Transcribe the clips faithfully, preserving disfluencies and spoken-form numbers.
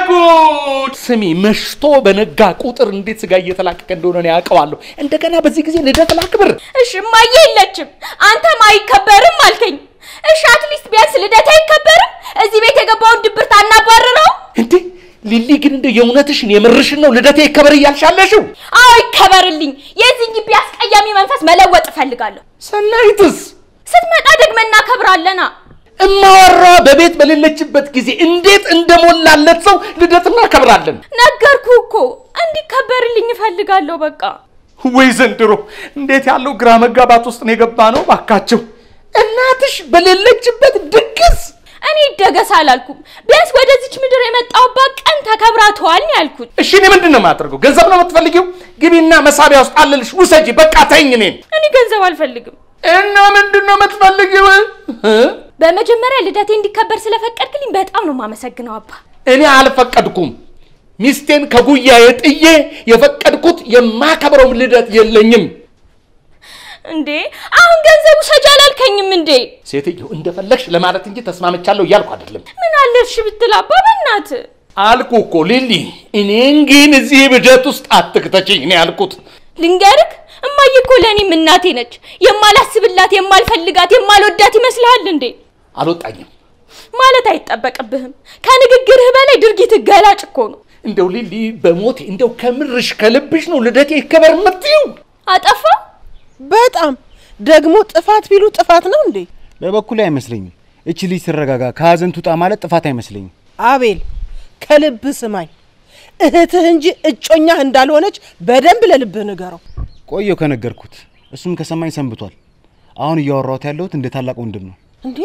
ጉድ ስሚ መሽቶ በነጋ ቁጥር እንዴት ስጋ እየተላቀቀ እንደሆነ ነው ያቀዋለሁ እንደገና በዚህ ጊዜ ልደት ላክብር እሺ ማየ የለችም አንተም አይከበርም አልከኝ እሺ አትሊስት ቢያንስ ልደት አይከበርም እዚህ ቤት የገባውን ድብርት አናባረረው እንዴ ሊሊ ግን እንደ የውነትሽን የምርሽን ነው ልደቴ ይከበር ይያልሻለሽው አይ ይከበርልኝ የዚህ ግቢ አስቀያሚ መንፈስ መለወጥ ፈልጋለሁ ሰናይትስ ስትመጣ ደግመና ከብራለና እማወራ በቤት በሌለችበት ጊዜ እንዴት እንደሞላለት ሰው ልደትና ከብራለን ነገርኩ እኮ እንዲከበርልኝ ፈልጋለሁ በቃ ወይ ዘንድሮ እንዴት ያለው ግራ መጋባት ውስጥ ነው የገባ ነው ባካችሁ እናትሽ በሌለችበት ድግስ እኔ ደገስ አላልኩም ቢያንስ ወደዚች ምድር የመጣውባት ቀን ተከብራቷል ነው ያልኩት እሺ እኔ ምንድነው ማድረገው ገንዘብ ነው የምትፈልጊው ግቢና መሳቢያ ውስጥ አለልሽ ውሰጂ በቃ ተይኝ እኔን እኔ ገንዘብ አልፈልግም እና ምንድነው የምትፈልጊው በመጀመሪያ ልደቴ እንዲከበር ስለፈቀድክልኝ በጣም ነው ማመሰግነው አባ እኔ አልፈቀድኩም ሚስቴን ከጉያዬ ጥዬ የፈቀድኩት የማከብረው ልደት የለኝም እንዴ አሁን ገንዘቡ ሰጃላልከኝም እንዴ ሴትዮ እንደፈለግሽ ለማለት እንጂ ተስማምቻለሁ ያልኩ አይደለም ምን አለሽ ብትል አባ በእናት አልኩ እኮ ሊሊ እኔን ግን እዚህ ብደት ውስጥ አትክተቺኝ እኔ አልኩት ልንገርክ እማዬ እኮ ለኔም እናቴ ነች የማላስብላት የማልፈልጋት የማልወዳት ይመስልሃል እንዴ አልወጣኝም ማለት አይተጠበቅብህም ከንግግርህ በላይ ድርጊት ገላጭ እኮ ነው እንደው ሊሊ በሞት እንደው ከምርሽ ከልብሽ ነው ልደቴ ይከበር መጥዩ አጠፋ በጣም ደግሞ ጥፋት ቢሉ ጥፋት ነው እንዴ በበኩሌ አይመስለኝም እቺ ልጅ ተረጋጋ ከሀዘን ትውጣ ማለት ጥፋት አይመስለኝም አቤል ከልብ ስማኝ እህትህ እንጂ እጮኛህ እንዳልሆነች በደንብ ለልብህ ንገረው ቆየው ከነገርኩት እሱም ከሰማኝ ሰንብቷል አሁን እያወራሁት ያለሁት እንደ ታላቅ ወንድም ነው እንዴ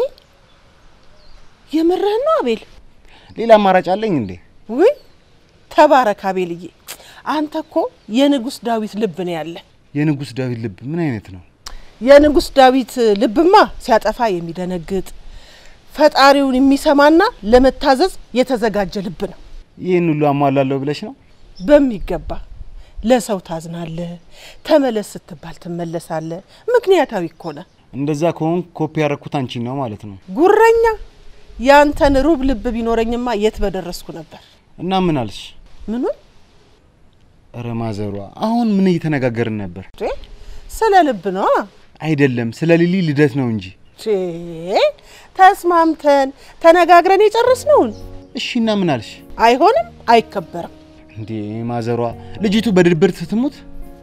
የምርህ ነው አቤል ሌላ አማራጭ አለኝ እንዴ ወይ ተባረክ አቤልዬ አንተ እኮ የንጉስ ዳዊት ልብ ነው ያለ የንጉስ ዳዊት ልብ ምን አይነት ነው የንጉስ ዳዊት ልብማ ሲያጠፋ የሚደነግጥ ፈጣሪውን የሚሰማና ለመታዘዝ የተዘጋጀ ልብ ነው ይሄን ሁሉ አሟላለሁ ብለሽ ነው በሚገባ ለሰው ታዝናለ ተመለስ ስትባል ተመለሳለ ምክንያታዊ ኮነ እንደዛ ከሆን ኮፒ ያረኩት አንቺ ነው ማለት ነው ጉረኛ ያንተን ሩብ ልብ ቢኖረኝማ የት በደረስኩ ነበር እና ምን አልሽ ምን ረማዘሯ አሁን ምን እየተነጋገርን ነበር ስለ ልብ ነው አይደለም ስለ ሊሊ ልደት ነው እንጂ ተስማምተን ተነጋግረን የጨረስነው እሺና ምን አልሽ አይሆንም አይከበርም እንዴ ማዘሯ ልጅቱ በድብርት ትሙት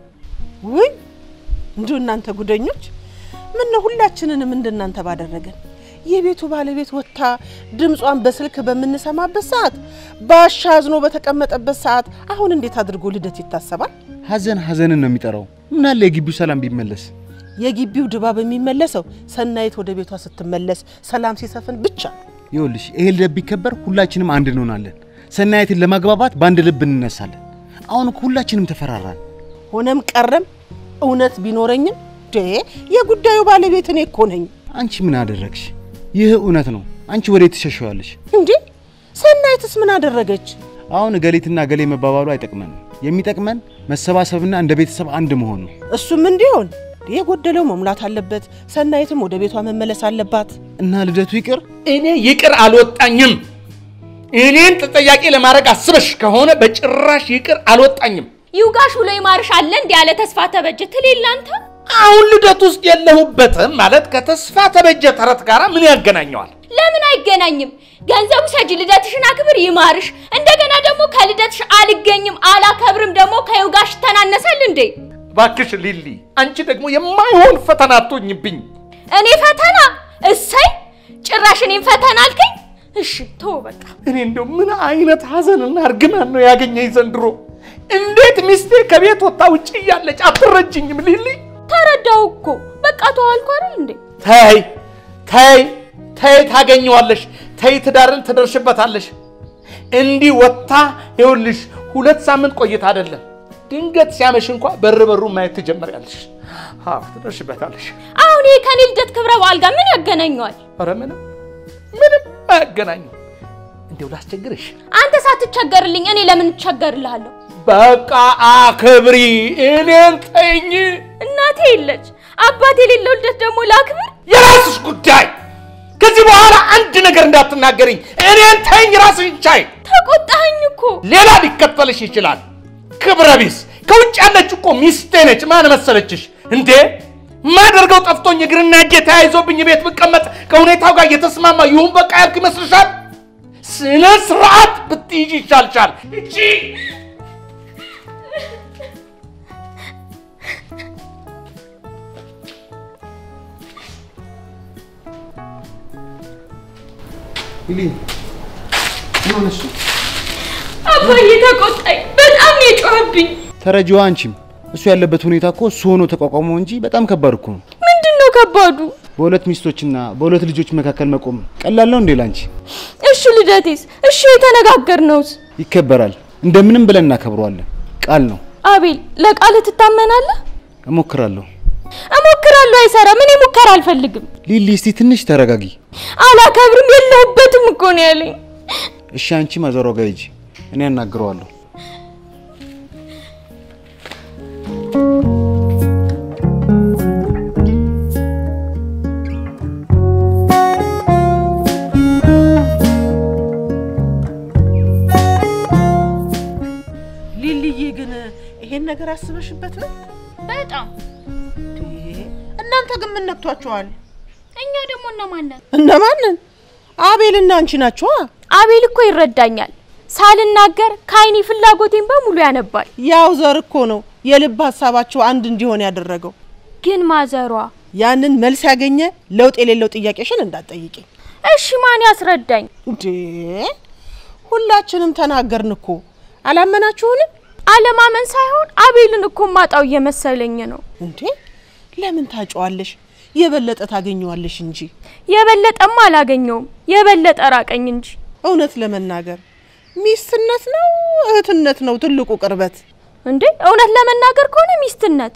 ወይ እንዴ እናንተ ጉደኞች ምን ነው ሁላችንንም እንደናንተ ባደረገን የቤቱ ባለቤት ወጣ ድምጿን በስልክ በመንሰማበት ሰዓት ባሻዝኖ በተቀመጠበት ሰዓት አሁን እንዴት አድርጎ ልደት ይታሰባል ሀዘን ሀዘንን ነው የሚጠራው ምን አለ የግቢው ሰላም ቢመለስ የግቢው ድባብ የሚመለሰው ሰናይት ወደ ቤቷ ስትመለስ ሰላም ሲሰፍን ብቻ ይኸውልሽ ይሄ ልደት ቢከበር ሁላችንም አንድ እንሆናለን ሰናይትን ለማግባባት ባንድ ልብ እንነሳለን አሁን ሁላችንም ተፈራራን ሆነም ቀረም እውነት ቢኖርኝም ደ የጉዳዩ ባለቤት እኔ እኮ ነኝ አንቺ ምን አደረግሽ ይሄ እውነት ነው አንቺ ወዴት ተሸሸዋለሽ እንዴ ሰናይትስ ምን አደረገች አሁን ገሊትና ገሌ መባባሉ አይጠቅመን የሚጠቅመን መሰባሰብና እንደ ቤተሰብ አንድ መሆን ነው እሱም እንዲሆን የጎደለው መሙላት አለበት ሰናይትም ወደ ቤቷ መመለስ አለባት እና ልደቱ ይቅር እኔ ይቅር አልወጣኝም እኔን ተጠያቂ ለማድረግ አስበሽ ከሆነ በጭራሽ ይቅር አልወጣኝም ይውጋሽ ብሎ ይማርሽ አለ እንዴ ያለ ተስፋ ተበጀ ትሌላንተ አሁን ልደት ውስጥ የለሁበት ማለት ከተስፋ ተበጀ ተረት ጋር ምን ያገናኘዋል ለምን አይገናኝም ገንዘቡ ሰጂ ልደትሽን አክብር ይማርሽ እንደገና ደግሞ ከልደትሽ አልገኝም አላከብርም ደግሞ ከይውጋሽ ተናነሳል እንዴ ባክሽ ሊሊ አንቺ ደግሞ የማይሆን ፈተና አትሆኝብኝ እኔ ፈተና እሰይ ጭራሽ እኔን ፈተና አልከኝ እሺ ተው በቃ እኔ እንደው ምን አይነት ሀዘንና እርግማን ነው ያገኘኝ ዘንድሮ እንዴት ሚስቴ ከቤት ወጣ ውጪ ያለች አትረጅኝም ሊሊ ተረዳው እኮ በቃ ተዋልኩ አይደል እንዴ ተይ ተይ ተይ ታገኘዋለሽ ተይ ትዳርን ትደርሽበታለሽ እንዲ ወጣ ይኸውልሽ ሁለት ሳምንት ቆይታ አይደለም ድንገት ሲያመሽ እንኳን በርበሩ ማየት ትጀምሪያለሽ አዎ ትደርሽበታለሽ አሁን ይሄ ከኔ ልደት ክብረ በዓል ጋር ምን ያገናኘዋል ኧረ ምንም ምንም አያገናኝም እንደው ላስቸግርሽ አንተ ሳትቸገርልኝ እኔ ለምን እቸገርልሃለሁ በቃ አክብሪ እኔን ተይኝ እናቴ የለች አባቴ የሌለው ልደት ደግሞ ላክብር የራስሽ ጉዳይ ከዚህ በኋላ አንድ ነገር እንዳትናገሪኝ እኔን ተይኝ ራስሽ ቻይ ተቆጣኸኝ እኮ ሌላ ሊከተልሽ ይችላል ክብረ ቢስ ከውጭ ያለች እኮ ሚስቴ ነች ማን መሰለችሽ እንዴ ማደርገው ጠፍቶኝ እግርና እጄ ተያይዞብኝ ቤት ብቀመጥ ከሁኔታው ጋር እየተስማማ ይሁን በቃ ያልክ ይመስልሻል ስነ ስርዓት ብትይጂ ይቻልሻል እቺ ኢሊ ምንሽ አባዬ ተቆጣኝ በጣም የጮህብኝ ተረጂው አንቺም እሱ ያለበት ሁኔታ እኮ እሱ ሆኖ ተቋቋመው እንጂ በጣም ከባድ እኮ ነው ምንድነው ከባዱ በሁለት ሚስቶችና በሁለት ልጆች መካከል መቆም ቀላል ነው እንዴ ላንቺ እሺ ልደቴስ እሺ የተነጋገርነውስ ይከበራል እንደምንም ብለን እናከብረዋለን ቃል ነው አቤል ለቃል ትታመናለህ እሞክራለሁ እሞክራለሁ አይሰራ ምን ይሞክር አልፈልግም ሊሊ እስቲ ትንሽ ተረጋጊ አላከብርም የለሁበትም እኮ ነው ያለኝ እሺ አንቺ ማዘሮ ጋር ሂጂ እኔ አናግረዋለሁ ሊሊዬ ግን ይሄን ነገር አስበሽበት ነው በጣም እናንተ ግን ምን ነክቷቸዋል እኛ ደግሞ እነማን እነማን አቤልና አንቺ ናችሁ አቤል እኮ ይረዳኛል ሳልናገር ካይኒ ፍላጎቴን በሙሉ ያነባል ያው ዘር እኮ ነው የልብ ሐሳባቸው አንድ እንዲሆን ያደረገው ግን ማዘሯ ያንን መልስ ያገኘ ለውጥ የሌለው ጥያቄሽን እንዳትጠይቂ እሺ ማን ያስረዳኝ እንዴ ሁላችንም ተናገርን እኮ አላመናችሁንም አለማመን ሳይሆን አቤልን እኮ ማጣው እየመሰለኝ ነው እንዴ ለምን ታጫዋለሽ የበለጠ ታገኘዋለሽ እንጂ የበለጠማ አላገኘውም የበለጠ ራቀኝ እንጂ እውነት ለመናገር ሚስትነት ነው እህትነት ነው ትልቁ ቅርበት እንዴ እውነት ለመናገር ከሆነ ሚስትነት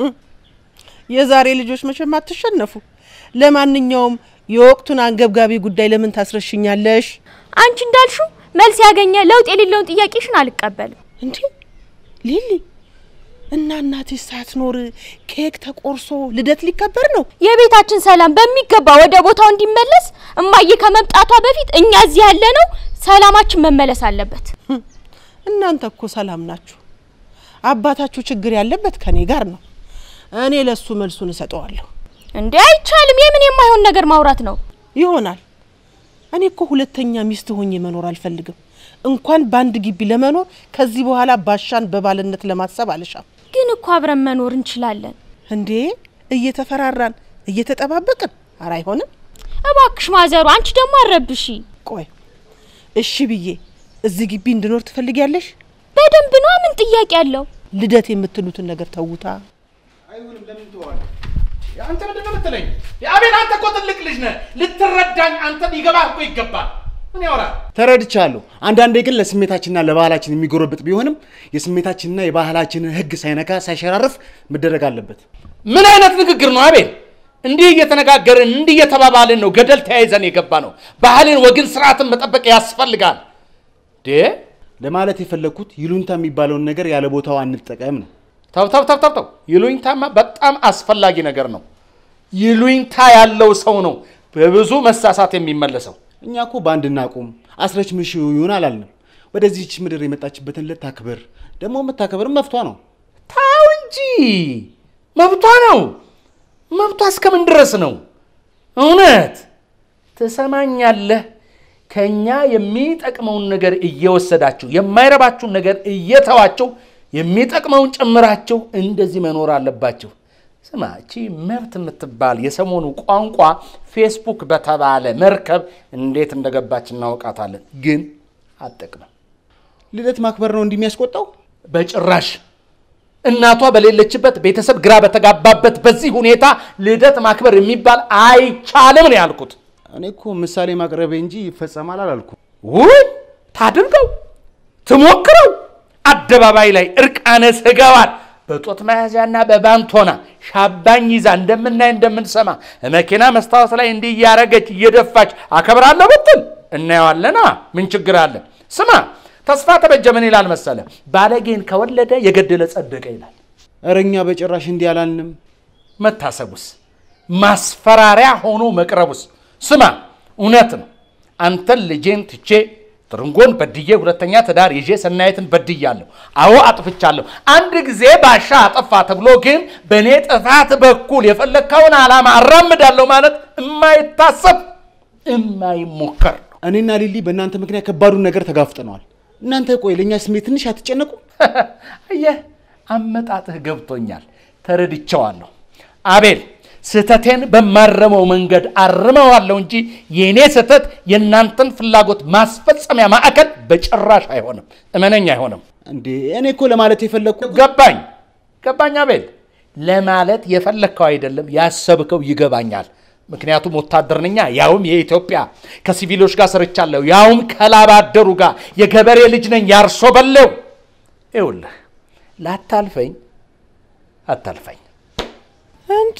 የዛሬ ልጆች መቼም አትሸነፉ ለማንኛውም የወቅቱን አንገብጋቢ ጉዳይ ለምን ታስረሽኛለሽ አንቺ እንዳልሽው መልስ ያገኘ ለውጥ የሌለውን ጥያቄሽን አልቀበልም እንዴ ሊሊ እና እናቴ ሳትኖር ኬክ ተቆርሶ ልደት ሊከበር ነው የቤታችን ሰላም በሚገባ ወደ ቦታው እንዲመለስ እማዬ ከመምጣቷ በፊት እኛ እዚህ ያለ ነው ሰላማችን መመለስ አለበት እናንተ እኮ ሰላም ናችሁ አባታችሁ ችግር ያለበት ከኔ ጋር ነው እኔ ለሱ መልሱን እሰጠዋለሁ እንዴ አይቻልም የምን የማይሆን ነገር ማውራት ነው ይሆናል እኔ እኮ ሁለተኛ ሚስት ሆኜ መኖር አልፈልግም እንኳን ባንድ ግቢ ለመኖር ከዚህ በኋላ ባሻን በባልነት ለማሰብ አልሻም ግን እኮ አብረን መኖር እንችላለን እንዴ እየተፈራራን እየተጠባበቅን አራ አይሆንም እባክሽ ማዘሩ አንቺ ደግሞ አረብሺ ቆይ እሺ ብዬ እዚህ ግቢ እንድኖር ትፈልጊያለሽ በደንብ ነው ምን ጥያቄ ያለው ልደት የምትሉትን ነገር ተውታ አይሁንም ለምን ተዋል አንተ ምንድነው የምትለኝ ያቤል አንተ እኮ ትልቅ ልጅ ነህ ልትረዳኝ አንተ ይገባህ እኮ ይገባል ምን ያወራ ተረድቻለሁ አንዳንዴ ግን ለስሜታችንና ለባህላችን የሚጎረብጥ ቢሆንም የስሜታችንና የባህላችንን ህግ ሳይነካ ሳይሸራረፍ መደረግ አለበት ምን አይነት ንግግር ነው አቤል እንዲህ እየተነጋገርን እንዲህ እየተባባልን ነው ገደል ተያይዘን የገባ ነው ባህልን ወግን ስርዓትን መጠበቅ ያስፈልጋል ዴ ለማለት የፈለኩት ይሉንታ የሚባለው ነገር ያለ ቦታው አንጠቀም ነው ታው ታው ታው ታው ይሉኝታማ በጣም አስፈላጊ ነገር ነው ይሉኝታ ያለው ሰው ነው በብዙ መሳሳት የሚመለሰው እኛ እኮ ባንድና ቁም አስረች ምሽው ይሆን አላልንም ወደዚህች ምድር የመጣችበትን ለታክበር ደግሞ መታከበር መፍቷ ነው ታው እንጂ መብቷ ነው መብቷ እስከምን ድረስ ነው እውነት ተሰማኛለህ ከኛ የሚጠቅመውን ነገር እየወሰዳችሁ የማይረባችሁ ነገር እየተዋችሁ የሚጠቅመውን ጨምራችሁ እንደዚህ መኖር አለባችሁ ስማቺ መብት የምትባል የሰሞኑ ቋንቋ ፌስቡክ በተባለ መርከብ እንዴት እንደገባች እናውቃታለን ግን አጥቅም ልደት ማክበር ነው እንደሚያስቆጣው በጭራሽ እናቷ በሌለችበት ቤተሰብ ግራ በተጋባበት በዚህ ሁኔታ ልደት ማክበር የሚባል አይቻልም ነው ያልኩት እኔ እኮ ምሳሌ ማቅረብ እንጂ ይፈጸማል አላልኩም ወይ ታድርገው ትሞክረው አደባባይ ላይ እርቃነ ስጋዋን በጦት መያዣና በባንቶና ሻባኝ ይዛ እንደምናይ እንደምንሰማ መኪና መስታወት ላይ እንዲህ ያረገች እየደፋች አከብራለሁ ብትል እናያዋለና ምን ችግር አለ ስማ ተስፋ ተበጀመን ይላል መሰለ ባለጌን ከወለደ የገደለ ጸደቀ ይላል አረኛ በጭራሽ እንዲህ አላልንም መታሰቡስ ማስፈራሪያ ሆኖ መቅረቡስ ስማ እውነት ነው አንተ ልጄን ትቼ ትርንጎን በድዬ ሁለተኛ ትዳር ይዤ ሰናይትን በድያለሁ። አዎ አጥፍቻለሁ። አንድ ጊዜ ባሻ አጠፋ ተብሎ ግን በኔ ጥፋት በኩል የፈለካውን ዓላማ አራምዳለሁ ማለት የማይታሰብ የማይሞከር ነው። እኔና ሊሊ በእናንተ ምክንያት ከባዱን ነገር ተጋፍጠናል። እናንተ ቆይ ለኛ ስሜት ትንሽ አትጨነቁ? አየህ አመጣጥህ ገብቶኛል፣ ተረድቻለሁ። አቤል ስተቴን በማረመው መንገድ አርመዋለሁ እንጂ የኔ ስተት የናንተን ፍላጎት ማስፈጸሚያ ማዕከል በጭራሽ አይሆንም። እመነኛ አይሆንም። እንዴ እኔ እኮ ለማለት የፈለኩ ገባኝ ገባኝ አቤል ለማለት የፈለከው አይደለም ያሰብከው ይገባኛል። ምክንያቱም ወታደር ነኛ፣ ያውም የኢትዮጵያ ከሲቪሎች ጋር ሰርቻለሁ፣ ያውም ከላባደሩ ጋር የገበሬ ልጅ ነኝ ያርሶ በለው። ይኸውልህ ላታልፈኝ አታልፈኝ። እንዴ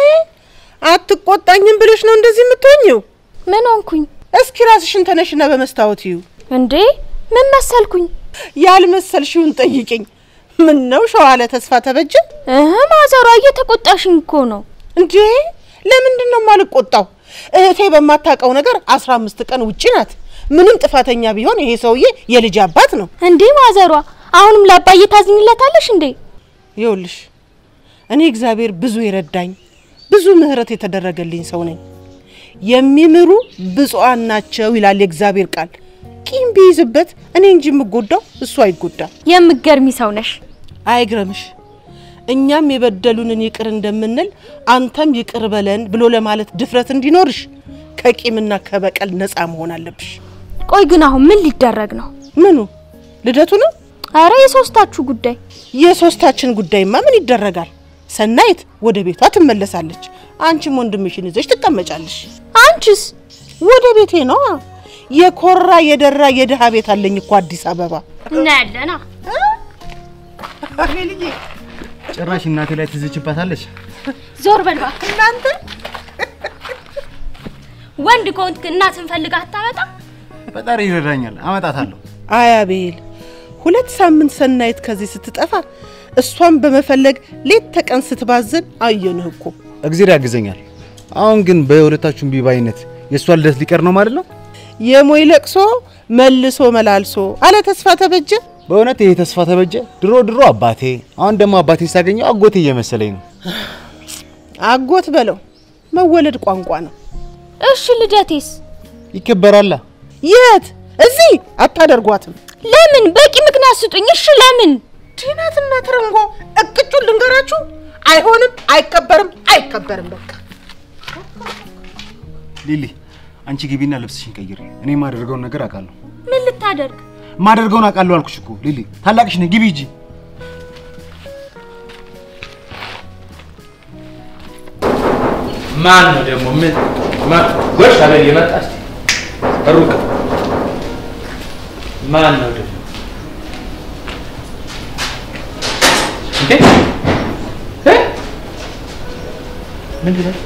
አትቆጣኝም ብለሽ ነው እንደዚህ የምትሆኚው? ምን ሆንኩኝ? እስኪ ራስሽን ተነሽና በመስታወት ይዩ። እንዴ ምን መሰልኩኝ? ያልመሰልሽውን ጠይቂኝ። ምን ነው ሸዋለ ተስፋ ተበጀ? እህ ማዘሯ እየተቆጣሽኝ እኮ ነው። እንዴ ለምንድን ነው የማልቆጣው? እህቴ በማታውቀው ነገር አስራ አምስት ቀን ውጪ ናት። ምንም ጥፋተኛ ቢሆን ይሄ ሰውዬ የልጅ አባት ነው። እንዴ ማዘሯ አሁንም ለአባዬ ታዝኝለታለሽ እንዴ? ይኸውልሽ እኔ እግዚአብሔር ብዙ ይረዳኝ ብዙ ምህረት የተደረገልኝ ሰው ነኝ። የሚምሩ ብፁዓን ናቸው ይላል የእግዚአብሔር ቃል። ቂም ቢይዝበት እኔ እንጂ የምጎዳው እሱ አይጎዳም። የምትገርሚ ሰው ነሽ። አይግረምሽ። እኛም የበደሉንን ይቅር እንደምንል አንተም ይቅር በለን ብሎ ለማለት ድፍረት እንዲኖርሽ ከቂምና ከበቀል ነፃ መሆን አለብሽ። ቆይ ግን አሁን ምን ሊደረግ ነው? ምኑ ልደቱ ነው? አረ የሶስታችሁ ጉዳይ። የሶስታችን ጉዳይማ ምን ይደረጋል? ሰናይት ወደ ቤቷ ትመለሳለች፣ አንቺም ወንድምሽን ይዘሽ ትቀመጫለሽ። አንቺስ? ወደ ቤቴ ነው። የኮራ የደራ የደሃ ቤት አለኝ እኮ አዲስ አበባ። እና ያለና አቤልዬ ጭራሽ እናቴ ላይ ትዝችባታለሽ። ዞር በልባ እናንተ ወንድ ኮንት እናትን ፈልጋ አታመጣ? ፈጣሪ ይረዳኛል፣ አመጣታለሁ። አይ አቤል ሁለት ሳምንት ሰናይት ከዚህ ስትጠፋ እሷን በመፈለግ ሌት ተቀን ስትባዝን አየንህ እኮ። እግዚአብሔር ያግዘኛል። አሁን ግን በሁለታችሁም ቢባይነት የሷ ልደት ሊቀር ነው ማለት ነው። የሞይ ለቅሶ መልሶ መላልሶ አለ ተስፋ ተበጀ። በእውነት ይሄ ተስፋ ተበጀ ድሮ ድሮ አባቴ፣ አሁን ደግሞ አባቴ ሳገኘው አጎቴ እየመሰለኝ ነው። አጎት በለው መወለድ ቋንቋ ነው። እሺ ልደቴስ ይከበራል። የት? እዚህ አታደርጓትም። ለምን? በቂ ምክንያት ስጡኝ። እሺ ለምን? ዲናትና ትርንጎ እቅጩን ልንገራችሁ። አይሆንም፣ አይከበርም፣ አይከበርም በቃ። ሊሊ አንቺ ግቢና ልብስሽን ቀይሪ። እኔ ማደርገውን ነገር አውቃለሁ። ምን ልታደርግ? ማደርገውን አውቃለሁ አልኩሽ እኮ ሊሊ። ታላቅሽ ነኝ፣ ግቢ ሂጂ። ማን ነው ደግሞ? ምን ማን ጎሽ አበል የመጣስ ሩቅ ማን ነው ደግሞ? እንዴ እ ምን ነው?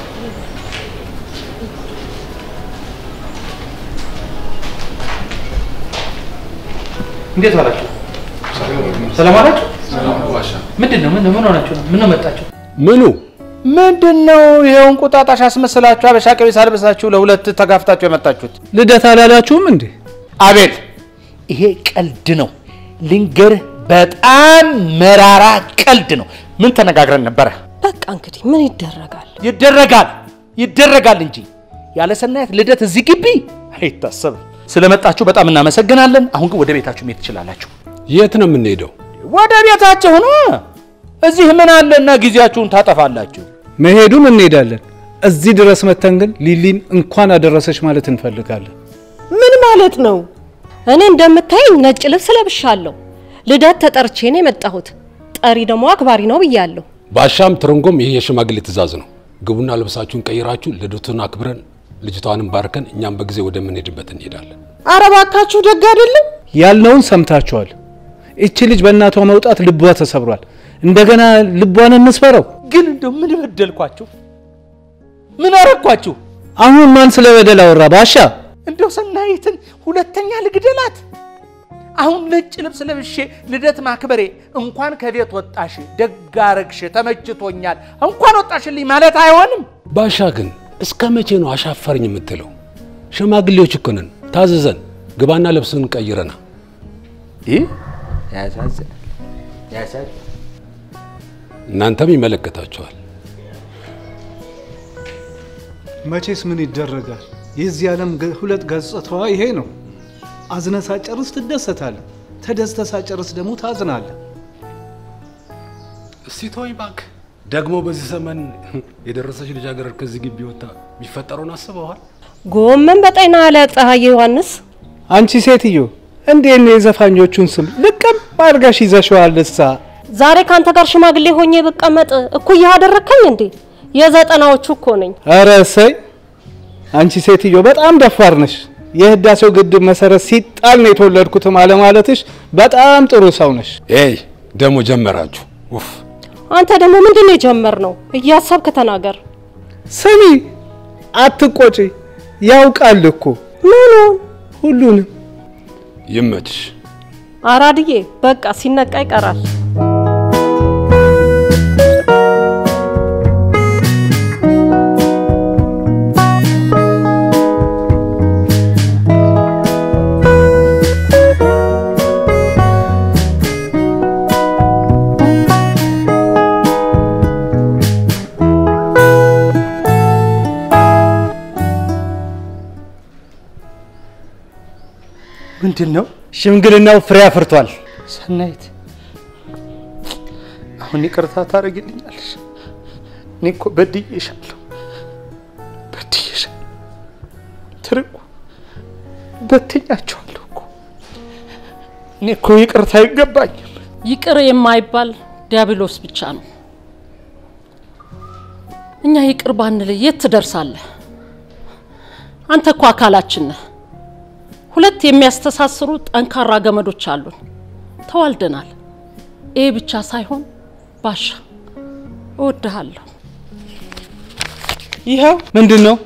እንዴት ዋላችሁ? ሰላም አላችሁ? ሰላም ዋሻ። ምንድነው? ምን ምን ሆናችሁ ነው? ምን ነው መጣችሁ? ምኑ ምንድነው? ይሄውን ቁጣጣሽ አስመስላችሁ አበሻ ቀሚስ አልበሳችሁ ለሁለት ተጋፍታችሁ የመጣችሁት? ልደት አላላችሁም እንዴ? አቤል ይሄ ቀልድ ነው። ልንገርህ በጣም መራራ ቀልድ ነው። ምን ተነጋግረን ነበር? በቃ እንግዲህ ምን ይደረጋል? ይደረጋል ይደረጋል እንጂ ያለ ሰናይት ልደት እዚህ ግቢ አይታሰብም። ስለመጣችሁ በጣም እናመሰግናለን። አሁን ግን ወደ ቤታችሁ መሄድ ትችላላችሁ። የት ነው የምንሄደው? ወደ ቤታችሁ ነው። እዚህ ምን አለና ጊዜያችሁን ታጠፋላችሁ? መሄዱን እንሄዳለን። እዚህ ድረስ መተን ግን ሊሊን እንኳን አደረሰሽ ማለት እንፈልጋለን። ምን ማለት ነው? እኔ እንደምታየኝ ነጭ ልብስ ለብሻለሁ። ልደት ተጠርቼ ነው የመጣሁት። ጠሪ ደግሞ አክባሪ ነው ብያለሁ። ባሻም ትርንጎም ይሄ የሽማግሌ ትእዛዝ ነው። ግቡና ልብሳችሁን ቀይራችሁ ልደቱን አክብረን ልጅቷንም ባርከን እኛም በጊዜ ወደ ምንሄድበት እንሄዳለን። ኧረ እባካችሁ ደግ አይደለም። ያልነውን ሰምታችኋል። እቺ ልጅ በእናቷ መውጣት ልቧ ተሰብሯል። እንደገና ልቧን እንስበረው። ግን እንደው ምን በደልኳችሁ? ምን አረኳችሁ? አሁን ማን ስለበደል አወራ? ባሻ እንደው ሰናይትን ሁለተኛ ልግደላት? አሁን ነጭ ልብስ ለብሼ ልደት ማክበሬ እንኳን ከቤት ወጣሽ ደግ አረግሽ ተመችቶኛል እንኳን ወጣሽልኝ ማለት አይሆንም። ባሻ ግን እስከ መቼ ነው አሻፈረኝ የምትለው? ሸማግሌዎች እኮ ነን፣ ታዘዘን። ግባና ልብስን ቀይረና ይህ ያሳዝናል ያሳዝናል እናንተም ይመለከታችኋል መቼስ ምን ይደረጋል የዚህ ዓለም ሁለት ገጽታዋ ይሄ ነው አዝነሳ ጨርስ ትደሰታለህ ተደስተሳ ጨርስ ደግሞ ታዝናለህ እስቲ ተወይ ባክ ደግሞ በዚህ ዘመን የደረሰች ልጅ አገር ከዚህ ግቢ ወጣ ቢፈጠሩን አስበዋል ጎመን በጤና አለ ፀሐይ ዮሐንስ አንቺ ሴትዮ እንዴት ነው የዘፋኞቹን ስም ልቀም አድርጋሽ ይዘሽዋልሳ ዛሬ ካንተ ጋር ሽማግሌ ሆኜ በቀመጥ እኩያ አደረከኝ እንዴ የዘጠናዎቹ እኮ ነኝ ኧረ እሰይ አንቺ ሴትዮ በጣም ደፋር ነሽ የህዳሴው ግድብ መሰረት ሲጣል ነው የተወለድኩት ማለት ማለትሽ በጣም ጥሩ ሰው ነሽ ኤይ ደሞ ጀመራችሁ ኡፍ አንተ ደግሞ ምንድነው የጀመርነው እያሰብክ ተናገር ስሚ አትቆጪ ያውቃል እኮ ምኑን ሁሉንም ይመችሽ አራድዬ በቃ ሲነቃ ይቀራል ምንድነው ሽምግልናው ፍሬ አፍርቷል ሰናይት አሁን ይቅርታ ታረግልኛለሽ እኔ እኮ በድዬሻለሁ በድዬሻለሁ ትርቁ በትኛቸዋለሁ እኮ እኔ እኮ ይቅርታ ይገባኛል ይቅር የማይባል ዲያብሎስ ብቻ ነው እኛ ይቅር ባንል የት ትደርሳለህ አንተ እኮ አካላችን ነህ ሁለት የሚያስተሳስሩ ጠንካራ ገመዶች አሉን ተዋልደናል ኤ ብቻ ሳይሆን ባሻ እወድሃለሁ ይሄው ምንድነው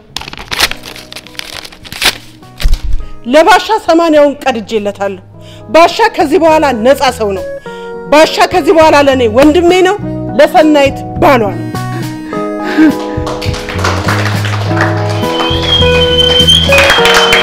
ለባሻ ሰማንያውን ቀድጄለታለሁ ባሻ ከዚህ በኋላ ነፃ ሰው ነው ባሻ ከዚህ በኋላ ለኔ ወንድሜ ነው ለሰናይት ባሏ ነው Thank you.